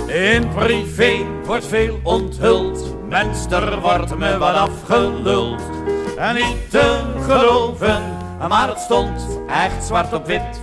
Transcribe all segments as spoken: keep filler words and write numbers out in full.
In privé wordt veel onthuld, Münster wordt me wat afgeluld. En niet te geloven, maar het stond echt zwart op wit.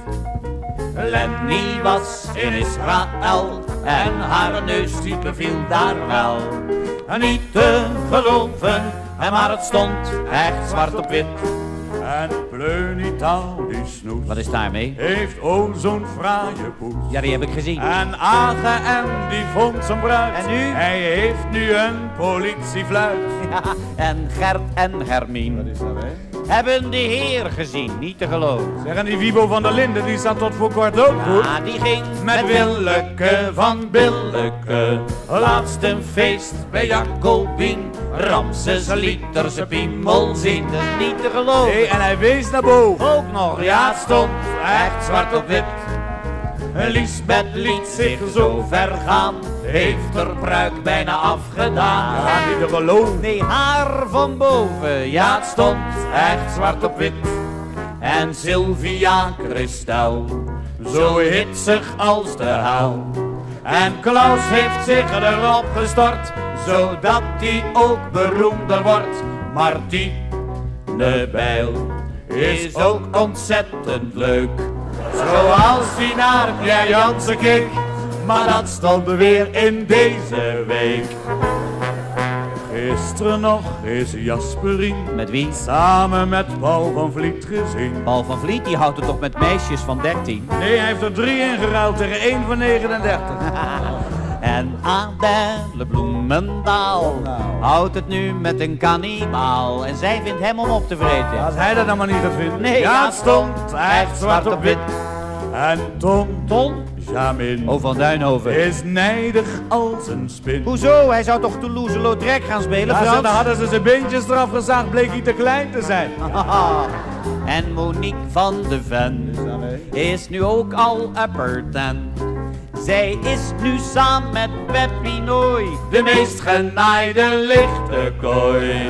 Lenny was in Israël en haar neus die beviel daar wel. En niet te geloven, maar het stond echt zwart op wit. En Pleunitaal die snoes, Wat is daarmee? heeft oh zo'n fraaie poes. Ja, die heb ik gezien. En A G M die vond zijn bruid. En nu? Hij heeft nu een politiefluit. Ja, en Gert en Hermien Wat is dat, hè? hebben de heer gezien, niet te geloven. Zeg, en die Wiebo van der Linden, die zat tot voor kort ook goed. Ja, die ging Met Willeke van Billeke. laatst een feest bij Jacobien. Ramses liet er zijn piemel zien, dat is niet te geloven. Hey, en hij wees naar boven. Ook nog, ja, het stond echt zwart op wit. Lisbeth liet zich zo ver gaan, heeft haar pruik bijna afgedaan. Ja, niet te geloven. Nee, haar van boven, ja, het stond echt zwart op wit. En Sylvia Christel, zo hitsig als de hel. En Klaus heeft zich erop gestort, zodat hij ook beroemder wordt. Martine Bijl is ook ontzettend leuk, zoals die naar Pierre Jansen keek. Maar dat stond weer in deze week. Gisteren nog is Jasperien Met wie? samen met Paul van Vliet gezien. Paul van Vliet, die houdt het toch met meisjes van dertien? Nee, hij heeft er drie ingeruild tegen één van negenendertig. En Adèle Bloemendaal houdt het nu met een kannibaal. En zij vindt hem om op te vreten. Als hij dat nou maar niet gaat vinden. Nee, ja, ja, het stond echt zwart op wit. En Tom, Ton? Jamin, Oh, van Duinhoven. is nijdig als een spin. Hoezo? Hij zou toch Toulouse-Lautrec gaan spelen, Ja, Frans? zo, dan hadden ze zijn beentjes eraf gezaagd, bleek hij te klein te zijn. En Monique van de Ven is nu ook al upper ten. Zij is nu samen met Peppy Nooi de meest genaaide lichte kooi.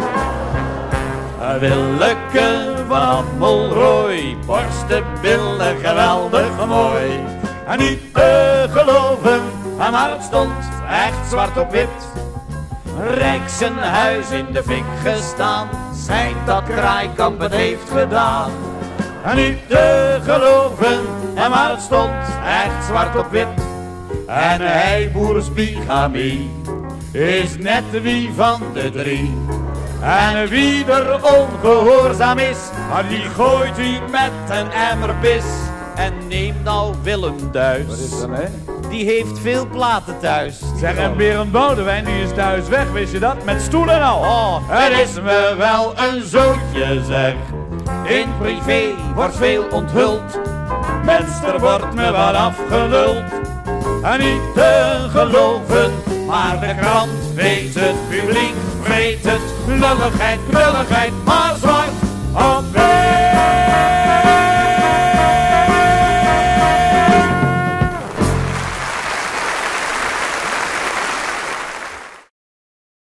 Willeke van Ammelrooy, borsten, billen, geweldig mooi. En niet te geloven, Maar het stond echt zwart op wit. Rijk zijn huis in de fik gestaan, schijnt dat Kraaikamp het heeft gedaan. en niet te geloven. Maar het stond echt zwart op wit. En hij, boers bigamie, is net wie van de drie. En wie er ongehoorzaam is, Maar die gooit hij met een emmer pis. En neem nou Willem Duis. hè? Die heeft veel platen thuis. Zeg, en Berend Boudewijn, die is thuis weg, wist je dat? Met stoelen en al. Oh, het is me wel een zootje zeg. In privé wordt veel onthuld. Münster wordt me wel afgeluld. En niet te geloven, Maar de krant weet het, publiek vreet het. Lulligheid, lulligheid, maar zwaai.